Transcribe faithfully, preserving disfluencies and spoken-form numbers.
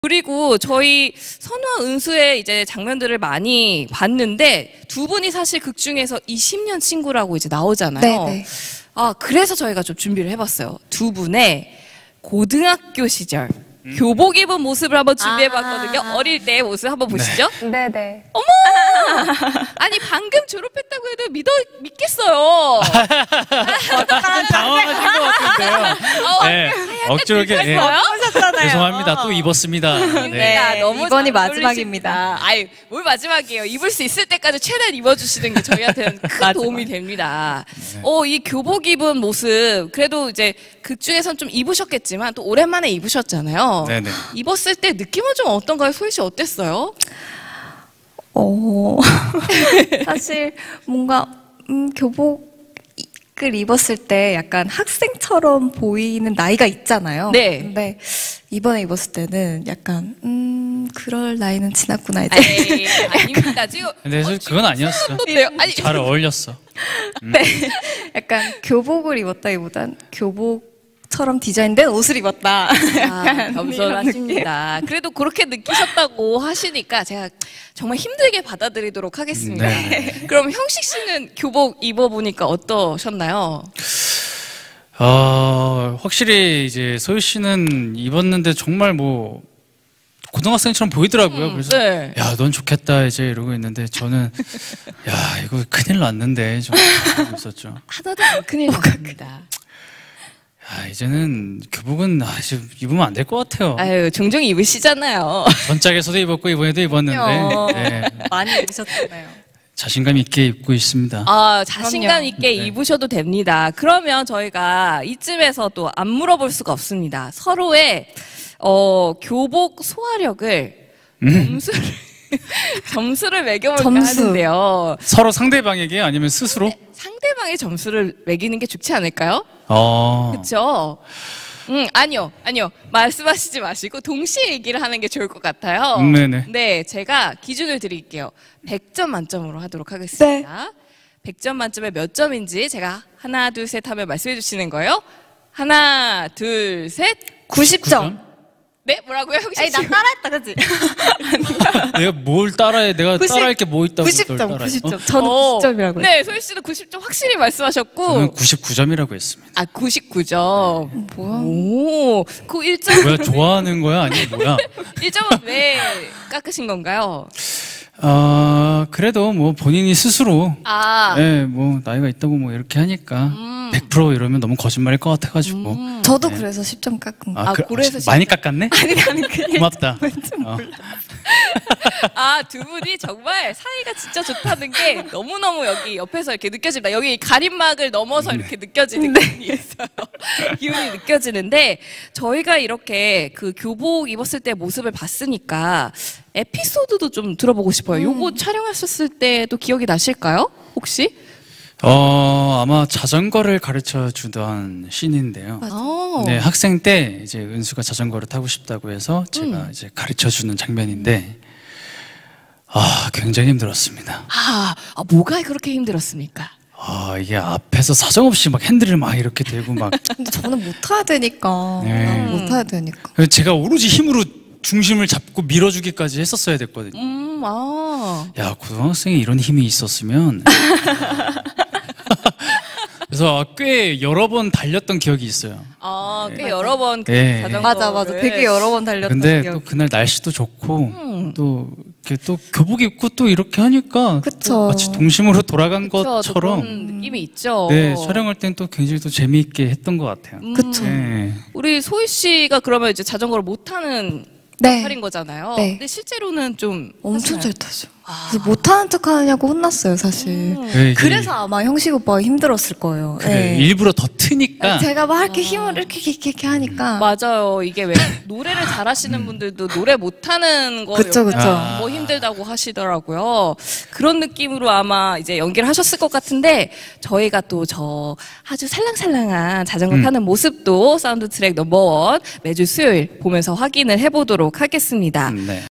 그리고 저희 선우와 은수의 이제 장면들을 많이 봤는데 두 분이 사실 극 중에서 이십 년 친구라고 이제 나오잖아요. 네네. 아, 그래서 저희가 좀 준비를 해봤어요. 두 분의 고등학교 시절 음. 교복 입은 모습을 한번 준비해봤거든요. 아 어릴 때의 모습 한번 보시죠. 네. 네네. 어머! 아니 방금 졸업했다고 해도 믿어 믿겠어요. 당황하신 것 같은데요. 어, 네, 억지로 이렇게 네. 죄송합니다. 또 입었습니다. 네. 네, 너무 이번이 마지막입니다. 아유, 뭘 마지막이에요. 입을 수 있을 때까지 최대한 입어주시는 게 저희한테는 큰 도움이 됩니다. 네. 어, 이 교복 입은 모습, 그래도 이제 극 중에선 좀 입으셨겠지만 또 오랜만에 입으셨잖아요. 네네. 입었을 때 느낌은 좀 어떤가요? 소희 씨 어땠어요? 어, 사실 뭔가 음, 교복을 입었을 때 약간 학생처럼 보이는 나이가 있잖아요. 네. 근데 이번에 입었을 때는 약간 음, 그럴 나이는 지났구나 이제. 에이, 아닙니다. 지금 근데 사실 그건 아니었어. 어때요? 아니, 잘 어울렸어. 음. 네. 약간 교복을 입었다기보단 교복처럼 디자인된 옷을 입었다. 아, 겸손하십니다. 그래도 그렇게 느끼셨다고 하시니까 제가 정말 힘들게 받아들이도록 하겠습니다. 네. 그럼 형식 씨는 교복 입어보니까 어떠셨나요? 어, 확실히 이제 소희 씨는 입었는데 정말 뭐 고등학생처럼 보이더라고요. 음, 그래서 네. 야, 넌 좋겠다 이제 이러고 있는데 저는 야, 이거 큰일 났는데 좀 하고 있었죠. 하나도 안 큰일 났습니다. 야, 이제는 교복은 아, 이제 입으면 안 될 것 같아요. 아유, 종종 입으시잖아요. 전작에서도 입었고 이번에도 입었는데 네, 많이 입으셨잖아요. 자신감 있게 입고 있습니다. 아, 자신감 그럼요. 있게 네. 입으셔도 됩니다. 그러면 저희가 이쯤에서 또 안 물어볼 수가 없습니다. 서로의 어, 교복 소화력을 음. 점수를 점수를 매겨볼까 점수. 하는데요. 서로 상대방에게 아니면 스스로? 상대방의 점수를 매기는 게 좋지 않을까요? 어. 그렇죠? 음, 아니요, 아니요. 말씀하시지 마시고 동시에 얘기를 하는 게 좋을 것 같아요. 음, 네네. 네, 제가 기준을 드릴게요. 백 점 만점으로 하도록 하겠습니다. 백 점 만점에 몇 점인지 제가 하나, 둘, 셋 하면 말씀해 주시는 거예요. 하나, 둘, 셋. 구십 점. 네, 뭐라고요? 형식 아니, 나 씨? 따라했다, 그치? 내가 뭘 따라해? 내가 구십 따라할 게 뭐 있다고 구십 널 점, 따라해? 구십 점. 어? 저는 어, 구십 점이라고 했어요. 네, 소희 씨는 구십 점 확실히 말씀하셨고. 저는 구십구 점이라고 했습니다. 아, 구십구 점. 뭐야? 오, 그 일 점. 뭐야, 좋아하는 거야? 아니면 뭐야? 일 점은 왜 깎으신 건가요? 아, 그래도 뭐 본인이 스스로 아, 예, 뭐 나이가 있다고 뭐 이렇게 하니까 음. 백 퍼센트 이러면 너무 거짓말일 것 같아가지고. 음. 저도 네. 그래서 십 점 깎은 거. 아, 그래서 많이 깎았네? 아니, 나는 그게 고맙다. 어. 아, 두 분이 정말 사이가 진짜 좋다는 게 너무너무 여기 옆에서 이렇게 느껴집니다. 여기 가림막을 넘어서 이렇게 느껴지는 기분이 있어요. 기분이 느껴지는데, 저희가 이렇게 그 교복 입었을 때 모습을 봤으니까 에피소드도 좀 들어보고 싶어요. 요거 촬영하셨을 때도 기억이 나실까요? 혹시? 어, 아마 자전거를 가르쳐 주던 씬인데요. 아, 네, 학생 때 이제 은수가 자전거를 타고 싶다고 해서 제가 음. 이제 가르쳐 주는 장면인데, 아, 굉장히 힘들었습니다. 아, 아, 뭐가 그렇게 힘들었습니까? 아, 이게 앞에서 사정없이 막 핸들을 막 이렇게 대고 막. 근데 저는 못 타야 되니까. 네. 난 못 타야 되니까. 제가 오로지 힘으로 중심을 잡고 밀어주기까지 했었어야 됐거든요. 음, 아. 야, 고등학생에 이런 힘이 있었으면. 그래서 꽤 여러 번 달렸던 기억이 있어요. 아, 꽤 네. 여러 번 그 네. 자전거를. 맞아, 맞아. 되게 여러 번 달렸던 근데 기억. 또 그날 날씨도 좋고 음. 또 이렇게 또 교복 입고 또 이렇게 하니까 그쵸. 또 마치 동심으로 돌아간 그쵸, 또 것처럼 그런 느낌이 있죠. 네, 촬영할 땐 또 굉장히 또 재미있게 했던 것 같아요. 음, 그쵸. 네. 우리 소희 씨가 그러면 이제 자전거를 못 타는 네. 역할인 거잖아요. 네. 근데 실제로는 좀 엄청 하시나요? 잘 타죠. 아. 그래서 못하는 척 하냐고 혼났어요, 사실. 음. 네, 이게 그래서 아마 형식 오빠가 힘들었을 거예요. 그래, 네. 일부러 더 트니까 제가 막 이렇게 힘을 이렇게 이렇게, 이렇게 하니까. 맞아요. 이게 왜 노래를 잘하시는 분들도 노래 못하는 거 그쵸, 그쵸. 아. 뭐 힘들다고 하시더라고요. 그런 느낌으로 아마 이제 연기를 하셨을 것 같은데 저희가 또 저 아주 살랑살랑한 자전거 음. 타는 모습도 사운드 트랙 넘버원 매주 수요일 보면서 확인을 해보도록 하겠습니다. 네.